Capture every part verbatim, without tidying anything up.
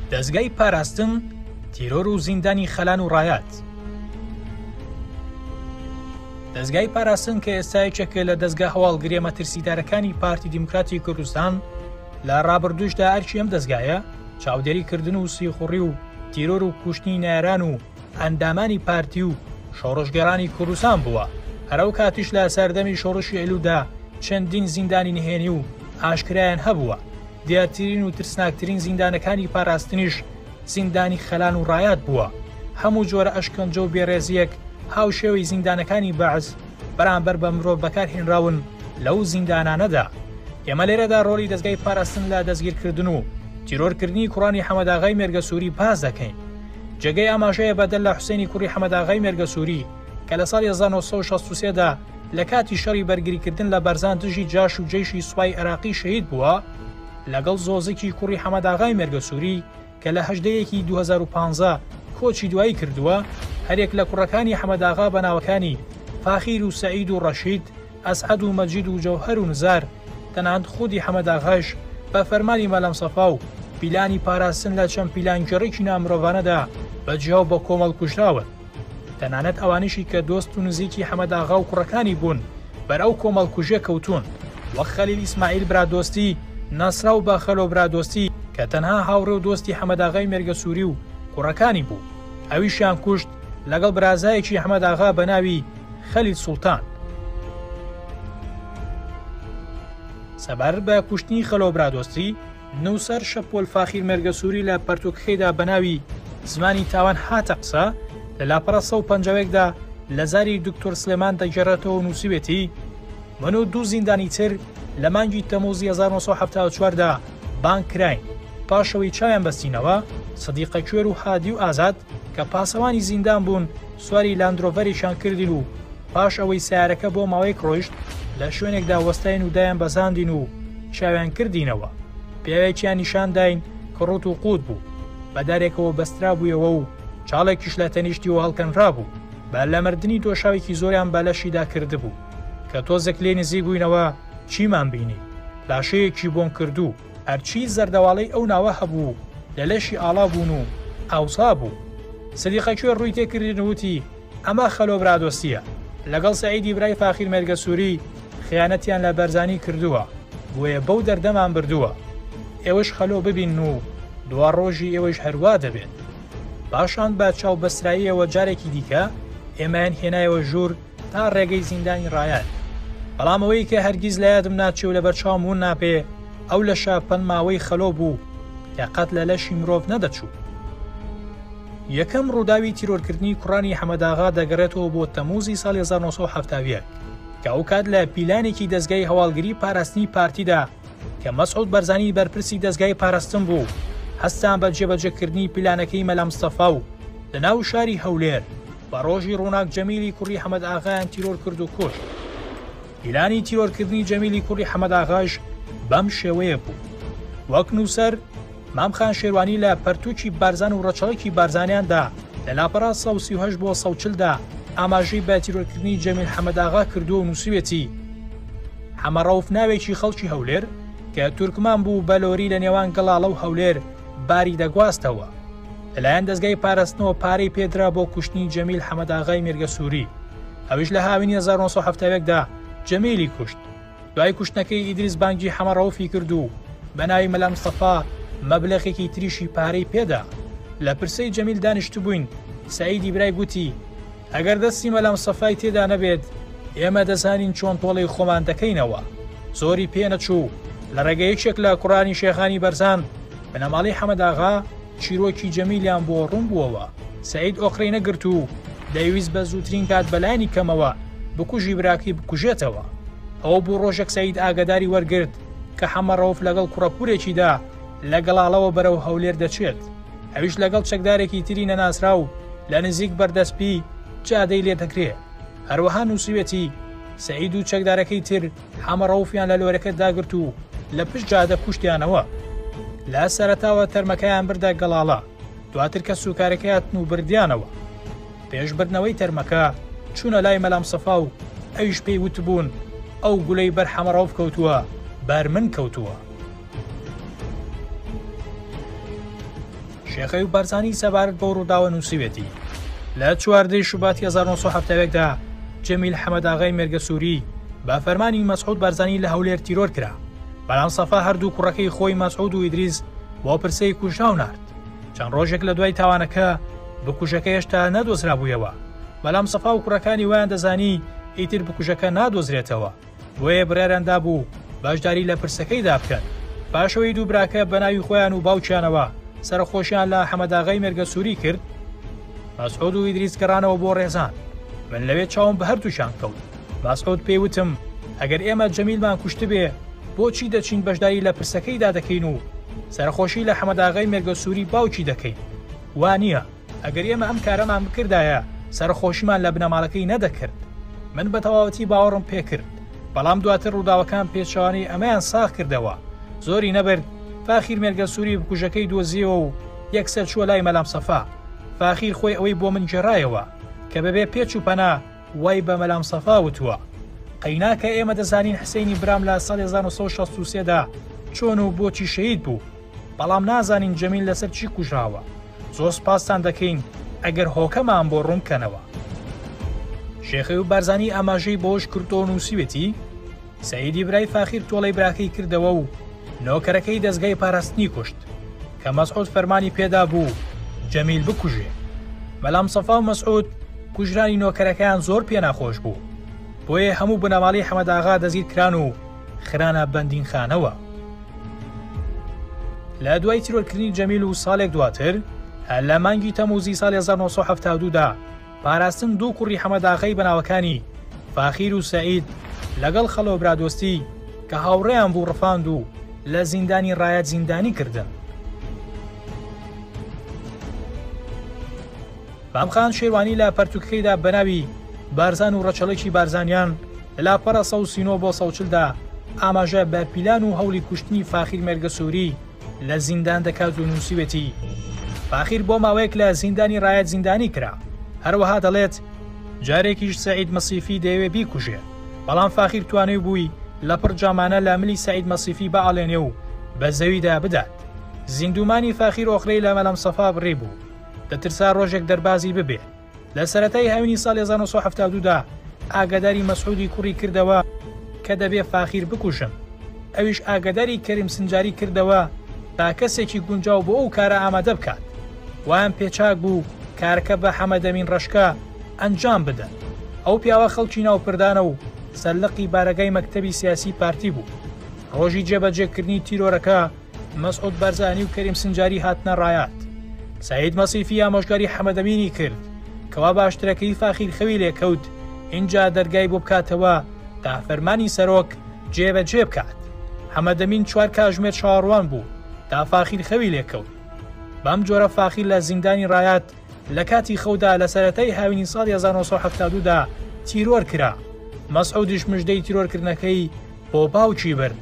دەستگای پاراستن، تیرۆر و زیندانی خەلان و ڕایەت. دەستگای پاراستن کە ئێستا یەکێکە لە دەستگا هەواڵگریە مەترسیدارەکانی پارتی دیموکراتی کوردستان لە ڕابردووشدا ئەرچی ئەم دەستگایە چاودێریکردن و سیخوڕی و تیرۆر و کوشتنی ناران و ئەندامانی پارتی و شۆڕشگەرانی کوردستان بووە. هەرەو کاتیش لە سەردەمی شۆڕشی ئەیلودا چەندین زیندانی نهێنی و ئاشکرایان هەبووە. دیارترین و ترسناکترین زیندانەکانی پاراستنیش زیندانی خەلان و ڕایەت بووە. هەموو جۆرە ئەشکەنجە و بێڕێزیەک هاوشێوەی زیندانەکانی بەعز بەرامبەر بە مرۆڤ بەکارهێنراون لەو زیندانانەدا. ئێمە لێرەدا ڕۆڵی دەستگای پاراستن لە دەستگیرکردن و تیرۆرکردنی کوڕانی حەمەداغای مێرگەسووری باز دەکەین. جێگەی ئاماژەیە بەدەل لە حوسێنی کوڕی حەمەداغای مێرگەسووری کە لە ساڵی هەزار و نۆ سەد و شەست و سێدا لە کاتی شەڕی بەرگریکردن لە بەرزان دژی جاش و جێیشی سوپای عێراقی شەهید بووە، لەگەڵ زۆزێکی کوڕی حەمەداغای مێرگەسووری کە لە هەژدەیەکی دوو هەزار و پانزە کۆچی دوایی کردووە، هەرێک لە کوڕەکانی حەمەداغا بەناوەکانی فاخیر و سەعید و ڕەشید، ئەسعەد و مەجید و جەوهەر و نزار، تەنانەت خودی حەمەداغاش بە فەرمانی مەلەم سەفا و پیلانی پاراستن لە چەند پیلانگەڕێکی نامرۆڤانەدا بەجیا و بە کۆمەڵ کوژراون. تەنانەت ئەوانیشی کە دۆست و نزیکی حەمەداغا و کوڕەکانی بوون بەرەو کۆمەڵ کوژێ کەوتون، وەک خەلیل ئیسماعیل برادۆستی، نەسرا و باخەلۆ برادۆستی کە تەنها هاوڕێ و دۆستی حەمەداغای مێرگەسووری و کوڕەکانی بوو. ئەویشیان کوشت لەگەڵ برازایەکی حەمەداغا بە ناوی خەلیل سوڵتان. سەبار بە کوشتنی خەلۆ برادۆستی، نووسەر شەپۆل فاخیر مێرگەسووری لە پەرتوکخێدا بە ناوی زمانی تاوان هاتە قسە، لە لاپەڕە سە و پەنجاوێکدا لە زاری دکتۆر سلێمان دەگەڕێتەوە نووسیوێتی: من و دوو زیندانی تر لە مانگی تەمووزی هەزار و نۆ سەد و هەفتاد و چواردا بانگ کراین. پاشەوەی چاویان بەستینەوە، سەدیقە کوێر و هادی و ئازاد کە پاسەوانی زیندان بوون سواری لاندرۆڤەریشان کردین و پاش ئەوەی سیارەکە بۆ ماوەیەک ڕۆیشت لە شوێنێکدا وەستاین و دایان بەزاندین و چاویان کردینەوە. پیاوێکیان نیشان داین کە ڕوت و قووت بوو، بەدارێکەوە بەسترا بوویەوە و چاڵێکیش لە تەنیشتی و هەڵکەنرا بوو. بە لە مردنی دۆشاوێکی زۆریان بەلەشیدا کردبوو کە تۆزێک لێ نزیک بووینەوە چیمان بینی؟ لاشەیەکی بۆن کردو، هەرچی زەردەواڵەی ئەو ناوە هەبوو لە لەشی ئاڵا بوون و ئاوسا بوو. سەدیقە کوێر ڕووی تێکردین وتی: ئەمە خەلۆ برادۆستیە، لەگەڵ سەعیدی برای فاخیر مێرگەسووری خیانەتیان لە بەرزانی کردووە، بۆیە بەو دەردەمان بردووە. ئێوەش خەلۆ ببین و دوا ڕۆژی ئێوەش هەروە دەبێت. پاشان بە چاو بەسراییەوە جارێکی دیکە ئێمەیان هێنایەوە ژوور تا ڕێگەی زیندانی ڕایەت. بەڵام ئەوەی کە هەرگیز لە یادم ناچێ و لە بەرچاوم ون ناپێ، ئەو لە شاپەن ماوەی خەلۆ بوو کە قەت لە لەشی مرۆڤ نەدەچوو. یەکەم ڕووداوی تیرۆرکردنی کوڕانی حەمەداغا دەگەڕێتەوە بۆ تەمووزی ساڵی هەزار و نۆ سەد و هەفتاد و یەک کە ئەو کات لە پیلانێکی دەستگای هەواڵگری پاراستنی پارتیدا کە مەسعود بەرزانی بەرپرسی دەستگای پاراستن بوو، هەستان بە جێبەجێکردنی پیلانەکەی مەلەم مستەفا و لە ناو شاری هەولێر بە ڕۆژی ڕووناک جەمیلی کوڕی حەمەداغایان تیرۆر کرد و کوشت. پیلانی تیرۆرکردنی جەمیلی کوڕی حەمەداغاش بەم شێوەیە بوو: وەک نووسەر مامخان شێروانی لە پەرتووکی بارزان و ڕەچەڵێکی بارزانیاندا لە لاپەڕا سە و سی و هەشت بۆ سە و چلدا ئاماژەی بە تیرۆرکردنی جەمیل حەمەداغا کردووە و نووسیوێتی: حەمەڕەوف ناوێکی خەڵکی هەولێر کە تورکمان بوو بەلۆری لە نێوان گەڵاڵە و هەولێر باری دەگواستەوە. لەلایەن دەستگای پاراستنەوە پارەی پێدرا بۆ کوشتنی جەمیل حەمەداغای مێرگەسووری. ئەویش لە هاوینی هەزار و نۆ سەد و هەفتاد و یەکدا جەمیلی کوشت. دوای کوشتنەکەی ئیدریس بانگی حەمەڕەوفی کرد و بە ناوی مەلەم مستەفا مەبلەغێکی تریشی پارەی پێدا. لە پرسەی جەمیل دانیشت بووین، سەعیدی برای گوتی: ئەگەر دەستی مەلەم مستەفای تێدا نەبێت، ئێمە دەزانین چۆن تۆڵەی خۆمان دەکەینەوە. زۆری پێنەچوو لە ڕێگەیەکێک لە کوڕانی شێخانی بەرزان بەنەماڵی حەمەداغا چیرۆکی جەمیلیان بۆ ڕوون بووەوە. سەعید ئۆقرەی نەگرت و دەیویست بە زووترین کات بەلایانی کەمەوە بکوژی براکی بکوژێتەوە. ئەوە بوو ڕۆژێک سەعید ئاگاداری وەرگرت کە حەمەڕەوف لەگەڵ کوڕەپورێکیدا لە گەڵاڵەوە بەرەو هەولێر دەچێت. ئەویش لەگەڵ چەکدارێکی تری نەناسرا و لە نزیک بەردەسپی جادەی لێ دەکرێ. هەروەها نووسیوێتی: سەعید و چەکدارەکەی تر حەمەڕەوفیان لە لۆرەکە داگرت و لە پشت جادە کوشتیانەوە. لە سەرەتاوە تەرمەکەیان بردە گەڵاڵە، دواتر کە سوکارەکەیان و بردیانەوە. پێشبردنەوەی تەرمەکە چوونە لای مەلەم مستەفا و ئەویش پێی وتبوون ئەو گولەی بەر حەمەڕەوف کەوتووە، بەر من کەوتووە. شێخەی و بەرزانی سەبارەت بۆ ڕووداوە نووسیوێتی لە چواردەی شوباتی هەزار و نۆ سەد و هەفتەیەکدا جەمیل حەمەداغای مێرگەسووری بە فەرمانی مەسعود بەرزانی لە هەولێر تیرۆر کرا، بەڵام سەفا هەردوو کوڕەکەی خۆی مەسعود و ئیدریس بۆ پرسەی کوژراو نارد. چەند ڕۆژێک لە دوای تاوانەکە بکوژەکە هێشتا نەدۆزرابوویەوە، بەڵام سەفا و کوڕەکانی ویان دەزانی ئیتر بکوژەکە نادۆزرێتەوە، بۆیە برێراندا بوو باشداری لە پرسەکەیدا بکەن. پاشەوەی دوو براکە بە ناوی خۆیان و باوکیانەوە سەرخۆشیان لە حەمەداغای مێرگەسووری کرد. مەسعود و ئیدریس گەڕانەوە بۆ ڕێزان، من لەوێ چاوم بە هەردووشان کەوت. مەسعود پێی وتم ئەگەر ئێمە جەمیلمان کوشت بێ بۆچی دەچین بەشداری لە پرسەکەیدا دەکەین و سەرخۆشی لە حەمەداغای مێرگەسووری باوکی دەکەین؟ وانە ئەگەر ئێمە ئەم کارەمان بکردایە سەرخۆشیمان لە بنەماڵەکەی نەدەکرد. من بە تەواوەتی باوەڕم پێکرد، بەڵام دواتر ڕووداوەکان پێچوانی ئەمەیان ساغ کردەوە. زۆری نەبرد فاخیر مێرگەسووری بکوژەکەی دۆزیەوە و یەکسەر چووە لای مەلام سەفا. فاخیر خۆی ئەوەی بۆ من جێڕایەوە کە بەبێ پێچ و پەنا وای بە مەلام سەفا وتووە قەیناکە ئێمە دەزانین حسەینی برام لە ساڵی هەزار و نۆ سەد و شەست و سێدا چۆن و بۆچی شەهید بوو، بەڵام نازانین جەمیل لەسەر چی کوژراوە. زۆر سپاسان دەکەین ئەگەر هۆکەمان بۆ ڕوونکەنەوە. شێخەی و بارزانی ئاماژەی بۆش کردۆ نووسیوێتی سەعیدی برای فاخیر تۆڵەی براکەی کردەوە و نۆکەرەکەی دەستگای پاراستنی کوشت کە مەسعود فەرمانی پێدا بوو جەمیل بکوژێ. بەڵام سەفا و مەسعود کوژرانی نۆکەرەکەیان زۆر پێ ناخۆش بوو، بۆیە هەموو بنەماڵی حەمەداغا دەزیر کران و خرانە بەندینخانەوە. لە دوای تیرۆرکردنی جەمیل و ساڵێک دواتر هەر لە مانگی تەموزی ساڵی هەزار و نۆ سەد و هەفتاد و دوودا پاراستن دوو کوڕی حەمەداغای بەناوەکانی فاخیر و سەعید لەگەڵ خەڵۆ برادۆستی کە هاوڕێیان بوو ڕفاند و لە زیندانی ڕایەت زیندانی کردن. بامخان شێوانی لە پەرتوکەکەیدا بەناوی بارزان و ڕەچەڵێکی بارزانیان لە لاپەرە سە و سینۆ بۆ سە و چلدا ئاماژە بە پیلان و هەوڵی کوشتنی فاخیر مێرگەسووری لە زیندان دەکات و نووسیوێتی فاخیر بۆ ماوەیەک لە زیندانی ڕایەت زیندانی کرا. هەروەها دەڵێت جارێکیش سەعید مەسیفی دەیەوێ بیکوژێ، بەڵام فاخیر توانێ بووی لە پڕ جامانە لە ملی سەعید مەسیفی بەئاڵێنێ و بە زەویدا بدات. زیندومانی فاخیر ئۆخرەی لە مەلام سەفا بڕێ بوو، دەترسا ڕۆژێک دەربازی ببێ. لە سەرەتای هەوینی ساڵی هەزار و نۆ سەد و هەفتاد و دوودا ئاگاداری مەسعودی کوڕی کردەوە کە دەبێ فاخیر بکوژم. ئەویش ئاگاداری کەریم سنجاری کردەوە تا کەسێکی گونجاو بۆ ئەو کارە ئامادە بکات. وایان پێچاک بوو کارەکە بە حەمەدەمین ڕەشکە ئەنجام بدەن. ئەو پیاوە خەڵکی ناوپردانە و سەرلقی بارەگای مەکتەبی سیاسی پارتی بوو. ڕۆژی جێبەجێکردنی تیرۆرەکە مەسعود بەرزانی و کەریم سنجاری هاتنە ڕایەت. سەعید مەسیفی ئامۆژگاری حەمەدەمینی کرد کەوا باشترەکەی فاخیر خەوی لێکەوت اینجا دەرگای بۆ بکاتەوە تا فەرمانی سەرۆک جێبەجێ بکات. حەمەدەمین چوار کاتژمێر چاوەڕوان بوو تا فاخیر خەوی لێکەوت. بەم جۆرە فاخیر لە زیندانی ڕایەت لە کاتی خەودا لە سەرەتای هاوینی ساڵی هەزار و نۆ سەد و هەفتاد و دوودا تیرۆر کرا. مەسعودیش مژدەی تیرۆرکردنەکەی بۆ باوکی برد.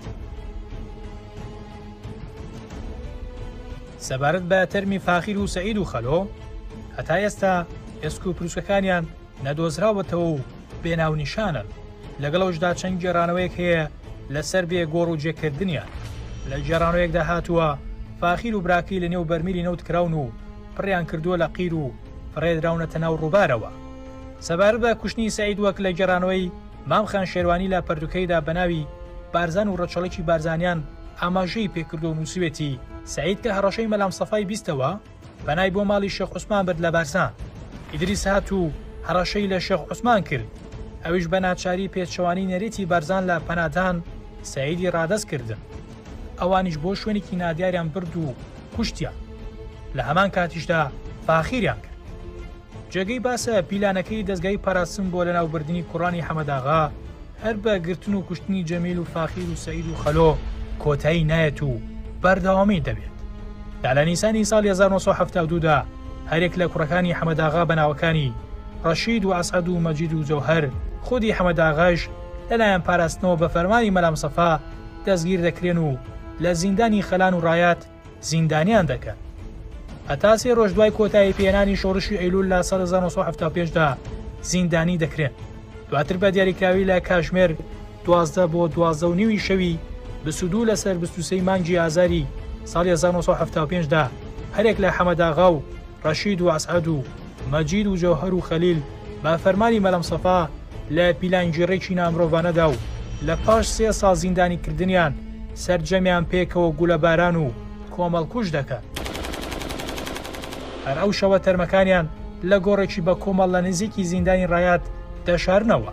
سەبارەت بە تەرمی فاخیر و سەعید و خەلۆ هەتا ئێستا ئێسک و پرسوەکانیان نەدۆزراوەتەوە و بێناونیشانن. لەگەڵەوەشدا چەند گێڕانەوەیەک هەیە لەسەر بێ گۆڕ و جێکردنیان. لە گێڕانەوەیەکدا هاتووە فاخیر و براکی لە نێو بەرمیلی نەوت کراون و پڕیان کردووە لە قیر و فڕێدراونەتە ناو ڕووبارەوە. سەبارەت بە کوشتنی سەعید وەک لە گێڕانەوەی مامخان شێروانی لە پەردوکەیدا بەناوی بارزان و ڕەچەڵێکی بارزانیان ئاماژەی پێکردو و نووسیوێتی سەعید کە هەڕەشەی مەلام سەفای بیستەوە بەنای بۆ ماڵی شێخ عوسمان برد لە بارزان. ئیدریس هات و هەڕەشەی لە شێخ عوسمان کرد. ئەویش بە ناچاری پێچەوانی نەرێتی بارزان لە پەنادان سەعیدی ڕادەست کردن. ئەوانیش بۆ شوێنێکی نادیاریان برد و کوشتیان. لە هەمان کاتیشدا فاخیریان کرد. جێگەی باسە پیلانەکەی دەستگای پاراستن بۆ لەناوبردننی کوڕانی حەمەداغا هەر بە گرتن و کوشتنی جەمیل و فاخیر و سەعید و خەلۆ کۆتایی نایەت و بەردەوامی دەبێت. دا لە نیسانی ساڵی هەزار و نۆ سەد و هەفتاد و دوودا هەرێک لە کوڕەکانی حەمەداغا بەناوەکانی ڕەشید و ئەسعەد و مەجید و جەوهەر خودی حەمەداغاش لەلایەن پاراستنەوە بە فەرمانی مەلام سەفا دەستگیر دەکرێن و لە زیندانی خەلان و ڕایەت زیندانیان دەکەن. هەتا سێ ڕۆژ دوای کۆتایی پێێنانی شۆڕشی ئەیلول لە ساڵی هەزار و نۆ سەد و هەفتاد و پێنجدا زیندانی دەکرێن. دواتر بە دیاریکراوی لە کاژمێر دوازدە بۆ دوازدە و نیوی شەوی بسودوو لەسەر بیست و سێی مانگی ئازاری ساڵی هەزار و نۆ سەد و هەفتاد و پێنجدا هەرێک لە حەمەداغا و ڕەشید و ئەسعەد و مەجید و جەوهەر و خەلیل بە فەرمانی مەلەم سەفا لە پیلانگیڕێکی نامرۆڤانەدا و لە پاش سێ ساڵ زیندانیکردنیان سەرجەمیان پێکەوە گولەباران و کۆمەڵکوژ دەکات. هەر ئەو شەوە تەرمەکانیان لە گۆڕێکی بە کۆمەڵ لە نزیکی زیندانی ڕایەت دەشارنەوە.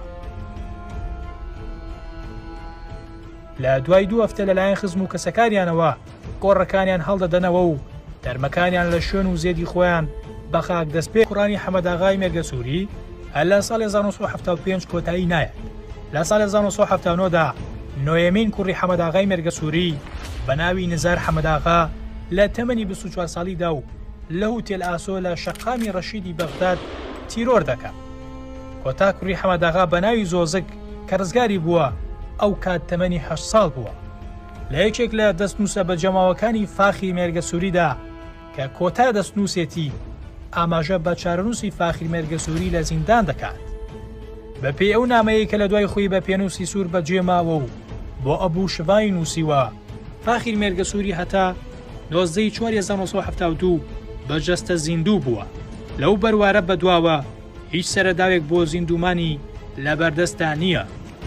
لە دوای دوو هەفتە لەلایەن خزم و کەسەکاریانەوە گۆڕەکانیان هەڵدەدەنەوە و تەرمەکانیان لە شوێن و زێدی خۆیان بە خاک دەستپێ کوڕانی حەمەداغای مێرگەسووری هەر لە ساڵی هەزار و نۆ سەد و حەڤتا و پێنج کۆتایی نایەت. لە ساڵی هەزار و نۆ سەد و حەڤتا و نۆ دا نۆیەمین کوڕی حەمەداغای مێرگەسووری بە ناوی نزار حەمەداغا لە تەمەنی بیست و چوار ساڵیدا و لە هوتێل ئاسۆ لە شەقامی ڕەشیدی بەغداد تیرۆر دەکات. کۆتا کوڕی حەمەداغا بە ناوی زۆزک کە ڕزگاری بووە ئەو کات تەمەنی هەشت ساڵ بووە. لە یەکێک لە دەستنووسە بەجەماوەکانی فاخی مێرگەسووریدا کە کۆتا دەستنووسێتی ئاماژە بە چارەنووسی فاخی مێرگەسووری لە زیندان دەکات. بەپێی ئەو نامەیە کە لە دوای خۆی بە پێنووسی سوور بەجێماوە و بۆ ئەبوو شڤای نووسیوە، فاخی مێرگەسووری هەتا نۆزدەی چوار هەزار و نۆ سەد و حەڤتا و دوو بەجەستە زیندوو بووە. لەو بەروارە بەدواوە هیچ سەرەداوێک بۆ زیندومانی لەبەردەستا نییە.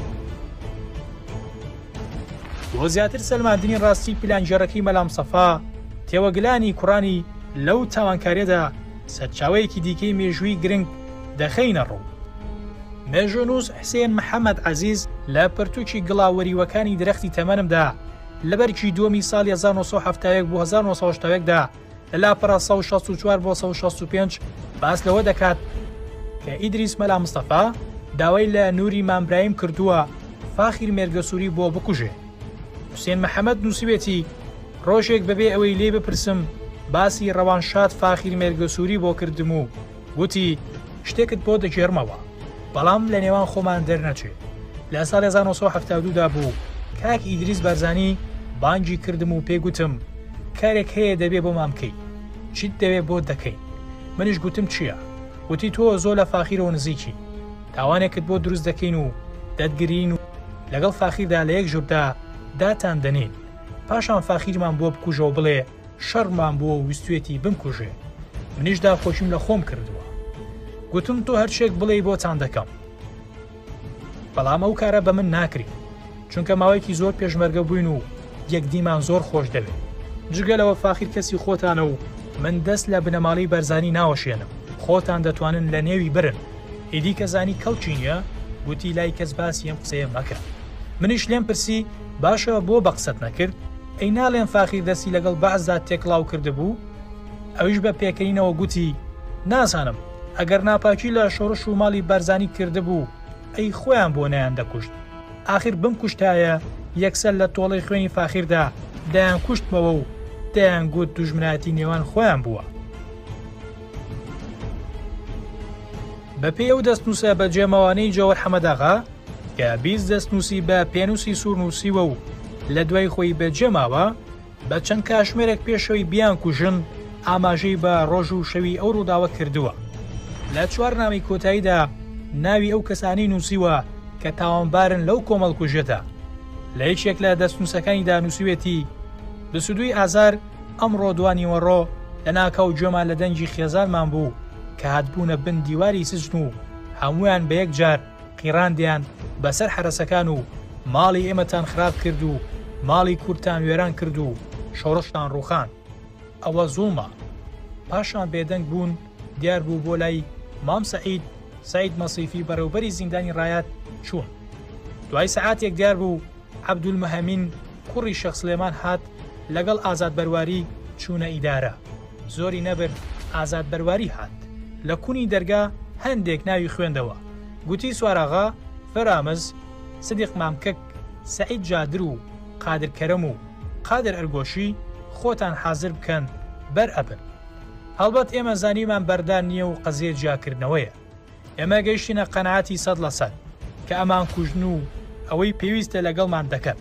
بۆ زیاتر سەلماندنی ڕاستی پیلانگێڕەکەی مەلام سەفا تێوەگلانی کوڕانی لەو تاوانکاریەدا سەرچاوەیەکی دیکەی مێژووی گرنگ دەخەینە ڕوو. مێژوونووس حسێن محەممەد عەزیز لە پرتووکی گڵاوەریوەکانی درەختی تەمەنمدا لەبەرکی دووەمی ساڵی هەزار و نۆ سەد و حەڤتا و یەک بۆ هەزار و نۆ سەد و هەشتا و یەکدا لە لاپەڕە سەد و شەست و چوار بۆ سەد و شەست و پێنج باس لەوە دەکات کە ئیدریس مەلا مستەفا داوای لە نووری مامبراهیم کردووە فاخیر مێرگەسووری بۆ بکوژێ. حوسێن محەممەد نووسیوێتی ڕۆژێک بەبێ ئەوەی لێ بپرسم باسی ڕەوانشاد فاخیر مێرگەسووری بۆ کردم و گوتی شتێکت بۆ دەگێڕمەوە بەڵام لە نێوان خۆمان دەرنەچێت. لە ساڵی هەزار و نۆ سەد و حەڤتا و دوودا بوو کاک ئیدریس بەرزانی بانگی کردم و پێگوتم کارێک هەیە دەبێ بۆ مامکەی، چیت دەوێ بۆ دەکەین؟ منیش گوتم چییە؟ وتی تۆ زۆر لە فاخیرەوە نزیکی، تاوانێکت بۆ دروست دەکەین و دەتگرین و لەگەڵ فاخیردا لە یەک ژووردا داتان دەنین، پاشان فاخیرمان بۆ بکوژەوە بڵێ شەڕمان بۆ ویستوێتی بمکوژێ. منیش داخۆشیم لە خۆم کردووە، گوتم تۆ هەرچێک بڵێ بۆتان دەکەم، بەڵام ئەو کارە بە من ناکرین چونکە ماوەیەکی زۆر پێشمەرگە بووین و یەکدیمان زۆر خۆش دەوێت. جگەلەوە فاخیر کەسی خۆتانە و من دەست لە بنەماڵی بەرزانی ناوەشێنم، خۆتان دەتوانن لە نێوی برن. ئیدی کە زانی کەڵکی نییە گوتی لای کەس باسی ئەم قسەیە مەکە. منیش لێم پرسی باشە بۆ بە قسەت نەکرد؟ ئەی ناڵێن فاخیر دەستی لەگەڵ بەعزدا تێکڵاو کردبوو؟ ئەویش بە پێکەینەوە گوتی نازانم، ئەگەر ناپاکی لە شۆڕش و ماڵی بەرزانی کردبوو ئەی خۆیان بۆ نەیان دەکوشت. ئاخر بم کوشتایە یەکسەر لە تۆڵەی خوێنی فاخیردا دایان کوشتمەوە و دایان گوت دوژمنایەتی نێوان خۆیان بووە. بەپێی ئەو دەستنووسە بە جێمەوانەی جەوەر حەمەداغا کە بیست دەستنووسی بە پێنووسی سوور نووسیوە و لە دوای خۆی بەجێماوە بە چەند کاشمێرێک پێشەوەی بیان کوژن ئاماژەی بە ڕۆژ و شەوی ئەو ڕووداوە کردووە. لە چوارنامەی کۆتاییدا ناوی ئەو کەسانی نووسیوە کە تاوانبارن لەو کۆمەڵکوژێتە. لە یەکێک لە دەستنووسەکانیدا نووسیوێتی بەسودوی ئازار ئەمڕۆ دوانیوە ڕۆ لە ناکەو جۆمان لە دەنجی خێزانمان بوو کە هاتبوونە بن دیواری سجن و هەمویان بە یەک جار قیڕاندیان بەسەر حرەسەکان و ماڵی ئێمەتان خراپ کرد و ماڵی کورتان وێران کرد و شۆڕشتان ڕوخان. ئەوە زوڵمە. پاشان بێدەنگ بوون دیار بوو بۆ لای مام سەعید سەعید مەسیفی بەڕێوبەری زیندانی ڕایەت چوون. دوای سەعاتێک دیار بوو عەبدولمەهەمین کوڕی شێخ سلێمان هات لەگەڵ ئازاد بەرواری چوونە ئیدارە. زۆری نەبر ئازاد بەرواری هات لە کونی دەرگا هەندێک ناوی خوێندەوە. گوتی سوارەغا، فەرامز، سدیق مامکەک، سەعید جادر و قادر کەرەم و قادر ئەرگۆشی خۆتان حازر بکەن بەر ئەبن. هەڵبەت ئێمە زانیمان بەردان نییە و قەزیە جیاکردنەوەیە. ئێمە گەیشتینە قەنەعەتی سەد لە سەد کە ئەمان کوژن و ئەوەی پێویستە لەگەڵمان دەکەن.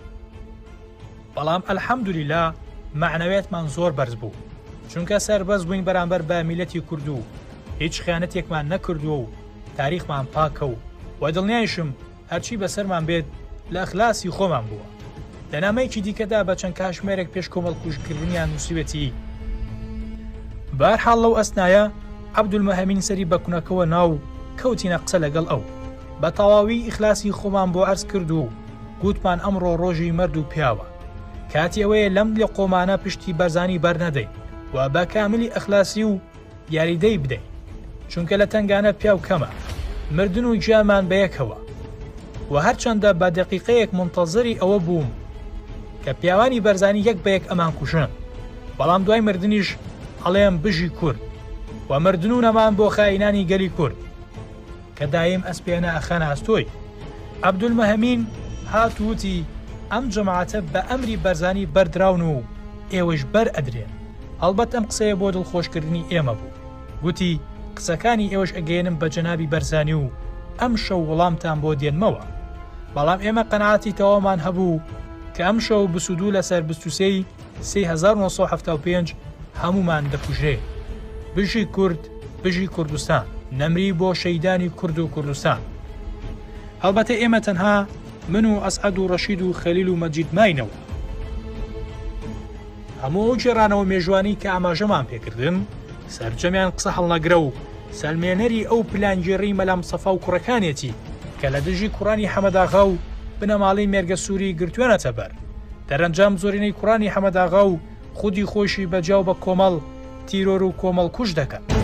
بەڵام ئەلحەمدولیلا معنەوێتمان زۆر بەرز بوو چونکە سەربەز بووین بەرامبەر بە میلەتی کورد و هیچ خیانەتێکمان نەکردووە و تاریخمان پاکە و وە دڵنیایشم هەرچی بەسەرمان بێت لە ئەخلاسی خۆمان بووە. لە نامەیەکی دیکەدا بە چەند کاشمێرێک پێش کۆمەڵکوژکردنیان نووسیوێتی بەهەرحاڵ لەو ئەسنایە عەبدولمەهەمین سەری بە کوونەکەوە ناو کەوتینە قسە لەگەڵ ئەو بە تەواوی ئیخلاسی خۆمان بۆ عەرز کرد و گوتمان ئەمڕۆ ڕۆژی مەرد و پیاوە کاتی ئەوەیە لەم لە قۆمانە پشتی بەرزانی بەرنەدەین و بە کاملی ئەخلاسی و یاریدەی بدەین چونکە لە تنگانە پیاو کەمە مردن و گیانمان بەیەکەوە و هەرچەندە بە دەقیقەیەک منتەزری ئەوە بووم کە پیاوانی بەرزانی یەک بە یەک ئەمان کوژن بەڵام دوای مردنیش هەڵێم بژی کورد و مردن و نەمان بۆ خاینانی گەلی کورد کە دایم ئەسپێنە ئەخەنە ئەستۆی عەبدولمەهەمین هات وتی ئەم جەماعەتە بە ئەمری بەرزانی بەردراون و ئێوەش بەر ئەدرێن هەڵبەت ئەم قسەیە بۆ دڵخۆشکردنی ئێمە بوو گوتی قسەکانی ئێوەش ئەگەێنم بە جەنابی بەرزانی و ئەم شەو وەڵامتان بۆ دێنمەوە بەڵام ئێمە قەناعەتی تەواومان هەبوو کە ئەم شەو بسودوو لەسەر بیست و سێ هەزار و نۆ حەفتا و پێنج هەمومان دەکوژرێ بژی کورد بژی کوردستان نەمری بۆ شەیدانی کورد و کوردستان هەڵبەتە ئێمە تەنها من و ئەسعەد و ڕەشید و خەلیل و مەجید ماینەوە هەموو ئەو جێرانەوە مێژوانی کە ئاماژەمان پێکردن سەرجەمیان قسە هەڵنەگرە و سەلمێنەری ئەو پلانگێڕی مەلام سەفا و کوڕەکانێتی کە لە دژی کوڕانی حەمەداغا و بنەماڵەی مێرگە سووری گرتوێنەتە بەر دەرەنجام زۆرینەی کوڕانی حەمەداغا و خودی خۆشی بەجاو بە کۆمەڵ تیرۆر و کۆمەڵ کوش دەکەن.